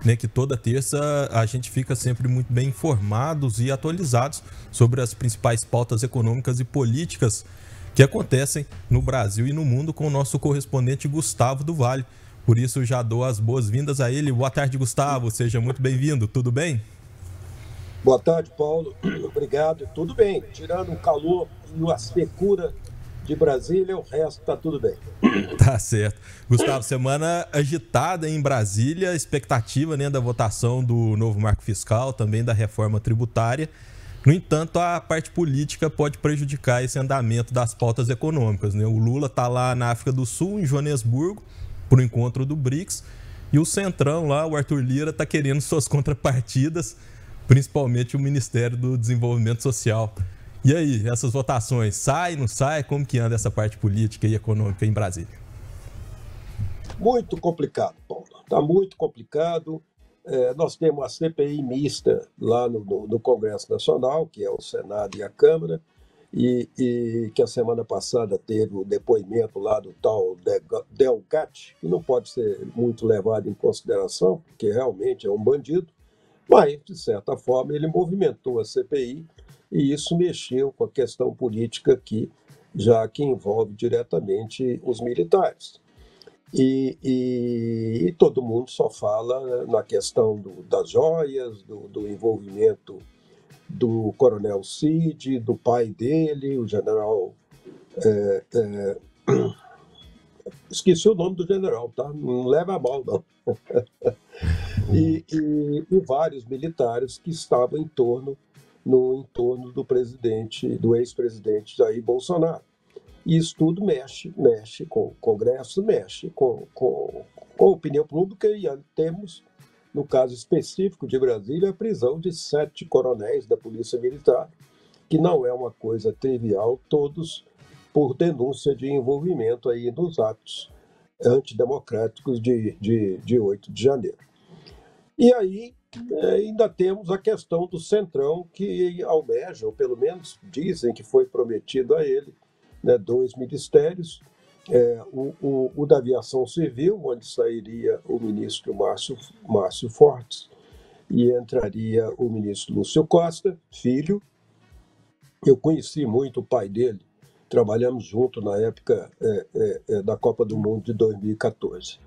né, que toda terça a gente fica sempre muito bem informados e atualizados sobre as principais pautas econômicas e políticas que acontecem no Brasil e no mundo com o nosso correspondente Gustavo do Vale. Por isso, já dou as boas-vindas a ele. Boa tarde, Gustavo. Seja muito bem-vindo. Tudo bem? Boa tarde, Paulo. Obrigado. Tudo bem. Tirando o calor e a secura de Brasília, o resto está tudo bem. Tá certo. Gustavo, semana agitada em Brasília, expectativa, né, da votação do novo marco fiscal, também da reforma tributária. No entanto, a parte política pode prejudicar esse andamento das pautas econômicas, né? O Lula está lá na África do Sul, em Joanesburgo, para o encontro do BRICS, e o Centrão lá, o Arthur Lira, está querendo suas contrapartidas, principalmente o Ministério do Desenvolvimento Social. E aí, essas votações, sai, não sai? Como que anda essa parte política e econômica em Brasília? Muito complicado, Paulo. Está muito complicado. Nós temos a CPI mista lá no Congresso Nacional, que é o Senado e a Câmara, e que a semana passada teve o depoimento lá do tal Delgatti, que não pode ser muito levado em consideração, porque realmente é um bandido, mas, de certa forma, ele movimentou a CPI e isso mexeu com a questão política aqui, já que envolve diretamente os militares. E todo mundo só fala, né, na questão das joias, do envolvimento do coronel Cid, do pai dele, o general. Esqueci o nome do general, tá? Não leva a mal, não. E vários militares que estavam no entorno do presidente, do ex-presidente Jair Bolsonaro. E isso tudo mexe com o Congresso, mexe com a opinião pública, e temos, no caso específico de Brasília, a prisão de 7 coronéis da Polícia Militar, que não é uma coisa trivial, todos por denúncia de envolvimento aí nos atos antidemocráticos de 8 de janeiro. E aí ainda temos a questão do Centrão, que almeja, ou pelo menos dizem que foi prometido a ele, né, 2 ministérios, o da Aviação Civil, onde sairia o ministro Márcio Fortes e entraria o ministro Lúcio Costa, filho. Eu conheci muito o pai dele, trabalhamos junto na época da Copa do Mundo de 2014.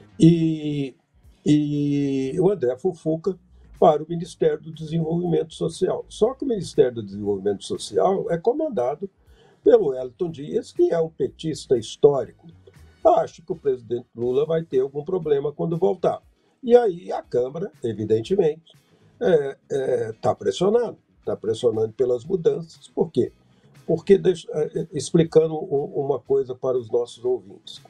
E o André Fufuca para o Ministério do Desenvolvimento Social. Só que o Ministério do Desenvolvimento Social é comandado pelo Wellington Dias, que é um petista histórico. Acho que o presidente Lula vai ter algum problema quando voltar. E aí a Câmara, evidentemente, está pressionando pelas mudanças. Por quê? Porque, explicando uma coisa para os nossos ouvintes,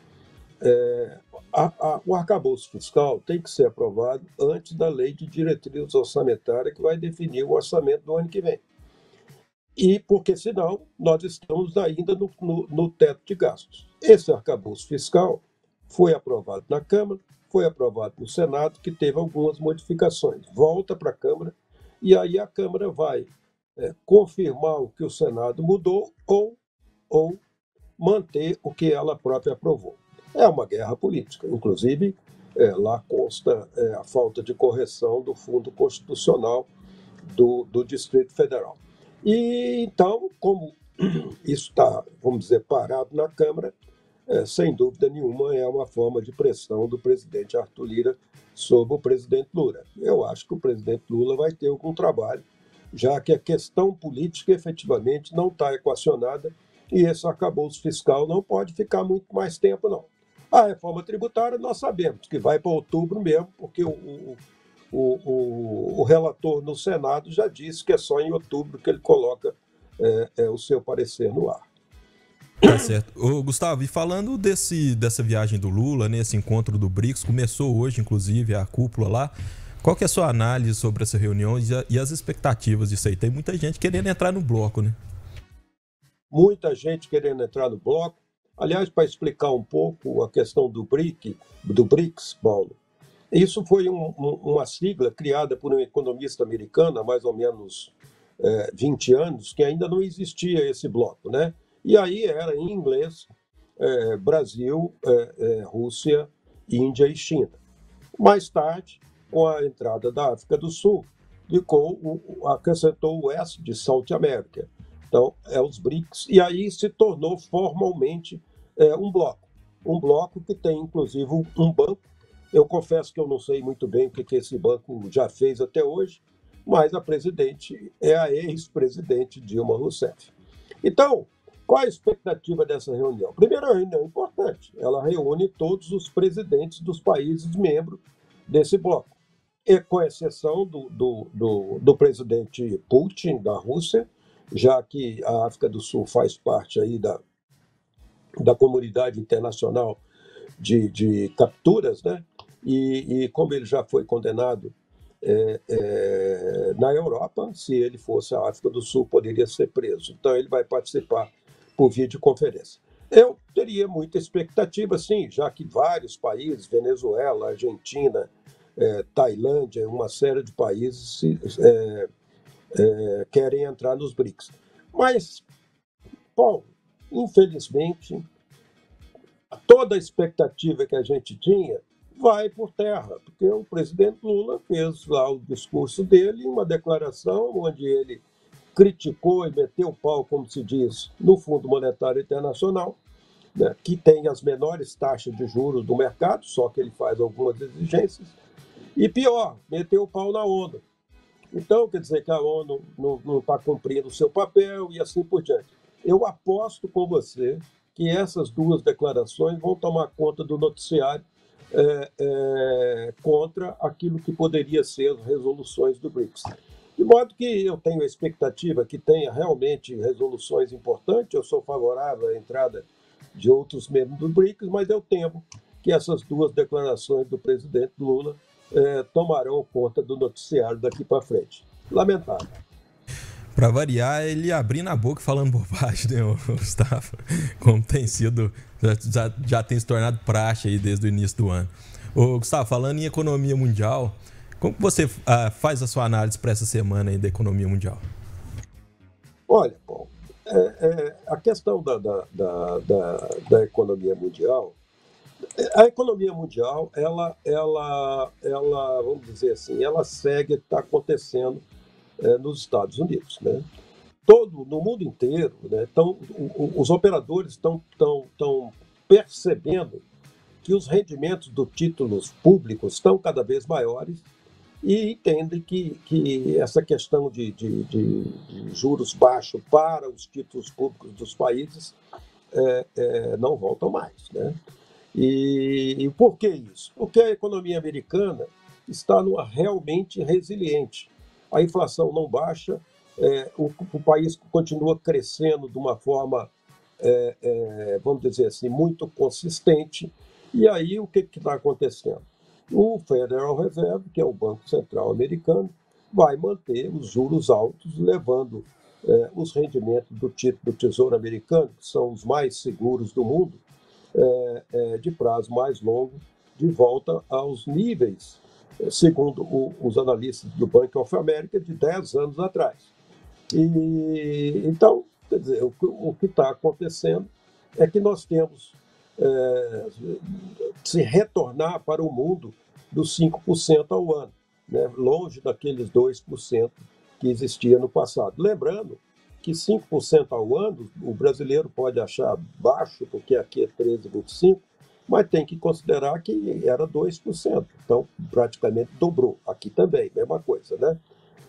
o arcabouço fiscal tem que ser aprovado antes da lei de diretrizes orçamentárias, que vai definir o orçamento do ano que vem. E porque, senão, nós estamos ainda no teto de gastos. Esse arcabouço fiscal foi aprovado na Câmara, foi aprovado no Senado, que teve algumas modificações. Volta para a Câmara, e aí a Câmara vai confirmar o que o Senado mudou ou manter o que ela própria aprovou. É uma guerra política. Inclusive, lá consta a falta de correção do Fundo Constitucional do Distrito Federal. E então, como isso está, vamos dizer, parado na Câmara, sem dúvida nenhuma é uma forma de pressão do presidente Arthur Lira sobre o presidente Lula. Eu acho que o presidente Lula vai ter algum trabalho, já que a questão política efetivamente não está equacionada e esse arcabouço fiscal não pode ficar muito mais tempo, não. A reforma tributária nós sabemos que vai para outubro mesmo, porque o relator no Senado já disse que é só em outubro que ele coloca o seu parecer no ar. Tá certo. Ô, Gustavo, e falando dessa viagem do Lula, né, esse encontro do BRICS, começou hoje, inclusive, a cúpula lá. Qual que é a sua análise sobre essa reunião e as expectativas disso aí? Tem muita gente querendo entrar no bloco, né? Muita gente querendo entrar no bloco. Aliás, para explicar um pouco a questão do BRICS, Paulo, isso foi uma sigla criada por um economista americano há mais ou menos 20 anos, que ainda não existia esse bloco, né? E aí era em inglês Brasil, Rússia, Índia e China. Mais tarde, com a entrada da África do Sul, acrescentou o S de South America. Então, é os BRICS, e aí se tornou formalmente um bloco que tem, inclusive, um banco. Eu confesso que eu não sei muito bem o que esse banco já fez até hoje, mas a presidente é a ex-presidente Dilma Rousseff. Então, qual a expectativa dessa reunião? Primeira reunião importante, ela reúne todos os presidentes dos países membros desse bloco, com exceção do presidente Putin, da Rússia, já que a África do Sul faz parte aí da comunidade internacional de capturas, né? E como ele já foi condenado na Europa, se ele fosse a África do Sul, poderia ser preso. Então, ele vai participar por videoconferência. Eu teria muita expectativa, sim, já que vários países, Venezuela, Argentina, Tailândia, uma série de países querem entrar nos BRICS. Mas, Paulo, infelizmente, toda a expectativa que a gente tinha vai por terra, porque o presidente Lula fez lá o discurso dele, uma declaração onde ele criticou e meteu o pau, como se diz, no Fundo Monetário Internacional, né, que tem as menores taxas de juros do mercado, só que ele faz algumas exigências, e pior, meteu o pau na ONU. Então, quer dizer que a ONU não está cumprindo o seu papel e assim por diante. Eu aposto com você que essas duas declarações vão tomar conta do noticiário contra aquilo que poderia ser as resoluções do BRICS. De modo que eu tenho a expectativa que tenha realmente resoluções importantes, eu sou favorável à entrada de outros membros do BRICS, mas eu temo que essas duas declarações do presidente Lula tomarão conta do noticiário daqui para frente. Lamentável. Para variar, ele abrindo a boca falando bobagem, né, Gustavo? Como tem sido, já tem se tornado praxe aí desde o início do ano. Ô, Gustavo, falando em economia mundial, como que você faz a sua análise para essa semana aí da economia mundial? Olha, bom, a questão da economia mundial, a economia mundial, ela, vamos dizer assim, ela segue o que está acontecendo nos Estados Unidos, né? No mundo inteiro, né? Então, os operadores estão percebendo que os rendimentos dos títulos públicos estão cada vez maiores e entendem que essa questão de juros baixos para os títulos públicos dos países não voltam mais, né? E por que isso? Porque a economia americana está realmente resiliente. A inflação não baixa, o país continua crescendo de uma forma, vamos dizer assim, muito consistente. E aí o que está acontecendo? O Federal Reserve, que é o Banco Central americano, vai manter os juros altos, levando os rendimentos do título do Tesouro Americano, que são os mais seguros do mundo, de prazo mais longo, de volta aos níveis, segundo os analistas do Bank of America, de 10 anos atrás. Então, quer dizer, o que está acontecendo é que nós temos se retornar para o mundo dos 5% ao ano, né? Longe daqueles 2% que existia no passado. Lembrando que 5% ao ano, o brasileiro pode achar baixo, porque aqui é 13,25%, mas tem que considerar que era 2%. Então, praticamente dobrou. Aqui também, mesma coisa, né?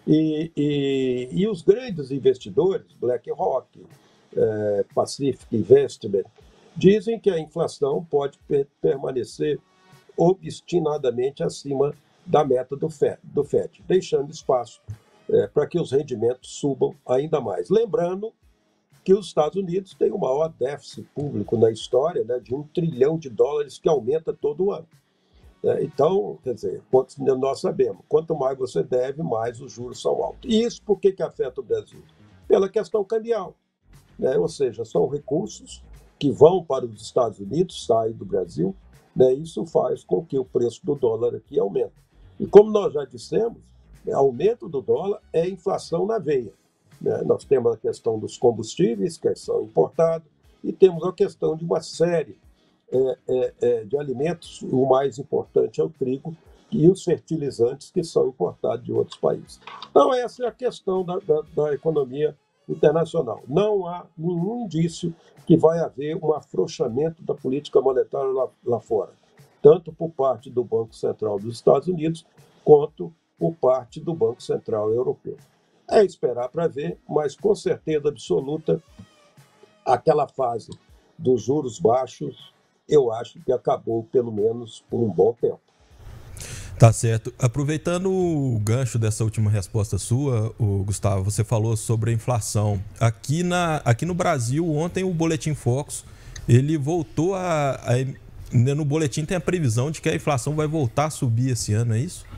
E os grandes investidores, BlackRock, Pacific Investment, dizem que a inflação pode permanecer obstinadamente acima da meta do FED, deixando espaço para que os rendimentos subam ainda mais. Lembrando que os Estados Unidos têm o maior déficit público na história, né, de $1 trilhão, que aumenta todo ano. Então, quer dizer, nós sabemos, quanto mais você deve, mais os juros são altos. E isso por que afeta o Brasil? Pela questão cambial, né? Ou seja, são recursos que vão para os Estados Unidos, saem do Brasil, né? Isso faz com que o preço do dólar aqui aumente. E como nós já dissemos, aumento do dólar é inflação na veia, né? Nós temos a questão dos combustíveis, que são importados, e temos a questão de uma série de alimentos. O mais importante é o trigo, e os fertilizantes que são importados de outros países. Então, essa é a questão da economia internacional. Não há nenhum indício que vai haver um afrouxamento da política monetária lá fora, tanto por parte do Banco Central dos Estados Unidos, quanto por parte do Banco Central Europeu. É esperar para ver, mas com certeza absoluta, aquela fase dos juros baixos, eu acho que acabou, pelo menos por um bom tempo. Tá certo. Aproveitando o gancho dessa última resposta sua, Gustavo, você falou sobre a inflação. Aqui no Brasil, ontem o Boletim Focus, ele voltou no boletim tem a previsão de que a inflação vai voltar a subir esse ano, é isso?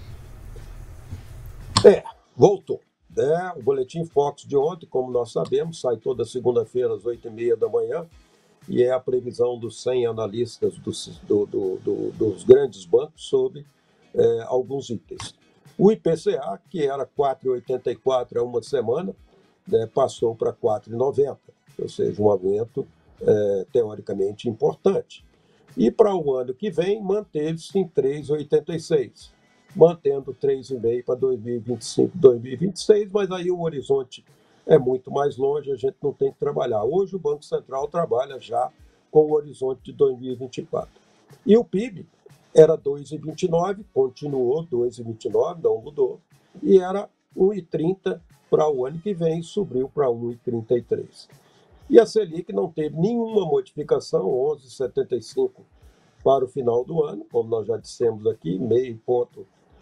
Voltou. O Boletim Focus de ontem, como nós sabemos, sai toda segunda-feira às 8h30 da manhã, e é a previsão dos 100 analistas dos grandes bancos sobre alguns itens. O IPCA, que era 4,84 há uma semana, passou para 4,90, ou seja, um aumento teoricamente importante. E para o ano que vem, manteve-se em 3,86, mantendo 3,5 para 2025, 2026, mas aí o horizonte é muito mais longe, a gente não tem que trabalhar. Hoje o Banco Central trabalha já com o horizonte de 2024. E o PIB era 2,29, continuou 2,29, não mudou, e era 1,30 para o ano que vem, subiu para 1,33. E a Selic não teve nenhuma modificação, 11,75 para o final do ano, como nós já dissemos aqui, meio ponto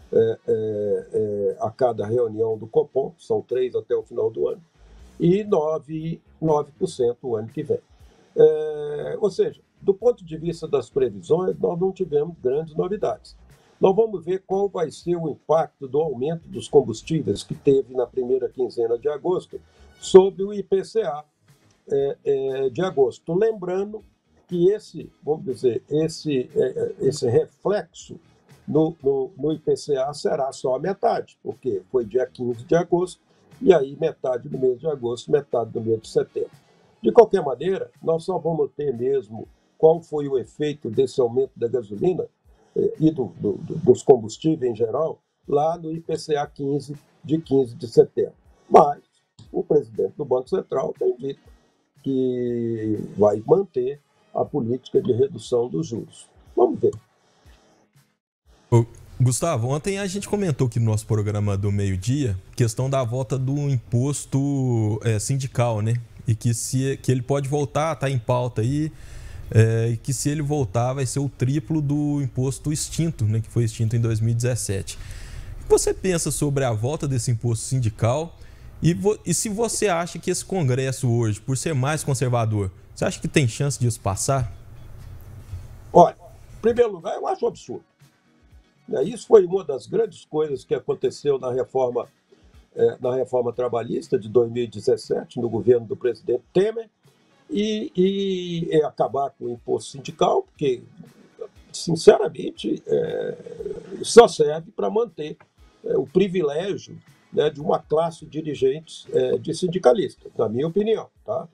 a cada reunião do Copom, são 3 até o final do ano, e 9% o ano que vem. Ou seja, do ponto de vista das previsões, nós não tivemos grandes novidades. Nós vamos ver qual vai ser o impacto do aumento dos combustíveis que teve na primeira quinzena de agosto sobre o IPCA de agosto. Lembrando que esse reflexo no IPCA será só a metade, porque foi dia 15 de agosto, e aí metade do mês de agosto, metade do mês de setembro. De qualquer maneira, nós só vamos ter mesmo qual foi o efeito desse aumento da gasolina e dos combustíveis em geral, lá no IPCA 15 de setembro. Mas o presidente do Banco Central tem dito que vai manter a política de redução dos juros. Vamos ver. Gustavo, ontem a gente comentou aqui no nosso programa do meio-dia questão da volta do imposto sindical, né? E que ele pode voltar, está em pauta aí, e que se ele voltar vai ser o triplo do imposto extinto, né? Que foi extinto em 2017. O que você pensa sobre a volta desse imposto sindical e se você acha que esse Congresso hoje, por ser mais conservador, você acha que tem chance disso passar? Olha, em primeiro lugar, eu acho um absurdo. Isso foi uma das grandes coisas que aconteceu na reforma trabalhista de 2017, no governo do presidente Temer, e acabar com o imposto sindical, porque, sinceramente, só serve para manter o privilégio de uma classe de dirigentes de sindicalistas, na minha opinião. Tá?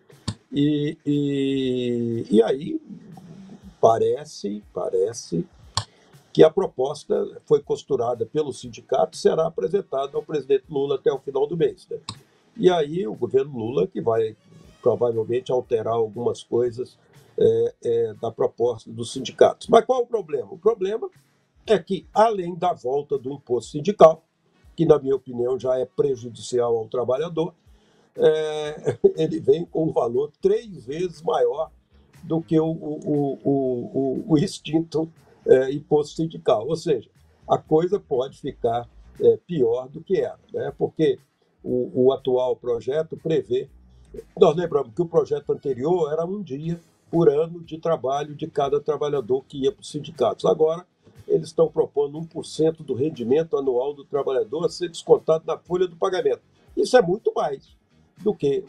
E aí parece que a proposta foi costurada pelo sindicato e será apresentada ao presidente Lula até o final do mês. Né? E aí o governo Lula que vai provavelmente alterar algumas coisas da proposta dos sindicatos. Mas qual é o problema? O problema é que, além da volta do imposto sindical, que, na minha opinião, já é prejudicial ao trabalhador, ele vem com um valor 3 vezes maior do que o extinto imposto sindical. Ou seja, a coisa pode ficar pior do que era, né? Porque o atual projeto prevê... Nós lembramos que o projeto anterior era 1 dia por ano de trabalho de cada trabalhador que ia para os sindicatos. Agora, eles estão propondo 1% do rendimento anual do trabalhador a ser descontado na folha do pagamento. Isso é muito mais do que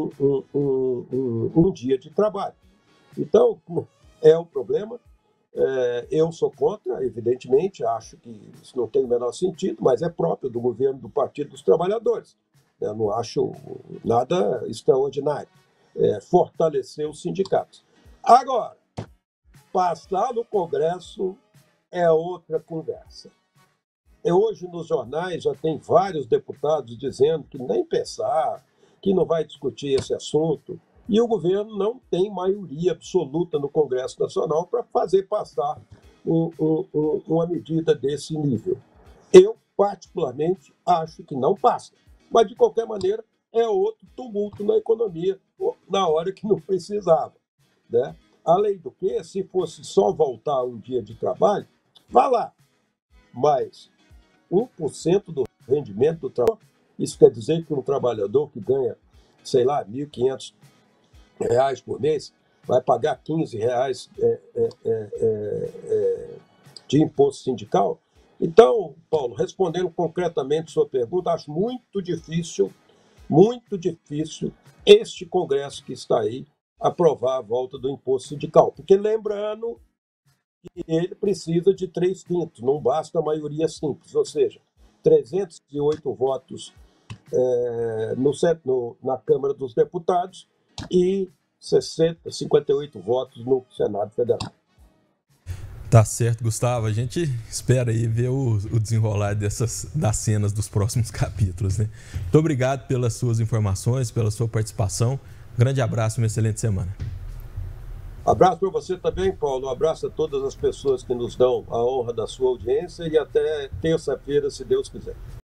um dia de trabalho. Então, é um problema. Eu sou contra, evidentemente, acho que isso não tem o menor sentido, mas é próprio do governo do Partido dos Trabalhadores. Eu não acho nada extraordinário. Fortalecer os sindicatos. Agora, passar no Congresso é outra conversa. Hoje nos jornais já tem vários deputados dizendo que nem pensar, que não vai discutir esse assunto, e o governo não tem maioria absoluta no Congresso Nacional para fazer passar uma medida desse nível. Eu, particularmente, acho que não passa, mas de qualquer maneira é outro tumulto na economia na hora que não precisava, né? Além do que, se fosse só voltar um dia de trabalho, vá lá, mas 1% do rendimento do trabalho, isso quer dizer que um trabalhador que ganha, sei lá, R$ 1.500 por mês, vai pagar R$ 15 de imposto sindical. Então, Paulo, respondendo concretamente a sua pergunta, acho muito difícil este Congresso que está aí aprovar a volta do imposto sindical. Porque lembrando que ele precisa de 3/5, não basta a maioria simples, ou seja, 308 votos na Câmara dos Deputados e 58 votos no Senado Federal. Tá certo, Gustavo. A gente espera aí ver o desenrolar das cenas dos próximos capítulos, né? Muito obrigado pelas suas informações, pela sua participação. Um grande abraço e uma excelente semana. Abraço para você também, Paulo. Um abraço a todas as pessoas que nos dão a honra da sua audiência e até terça-feira, se Deus quiser.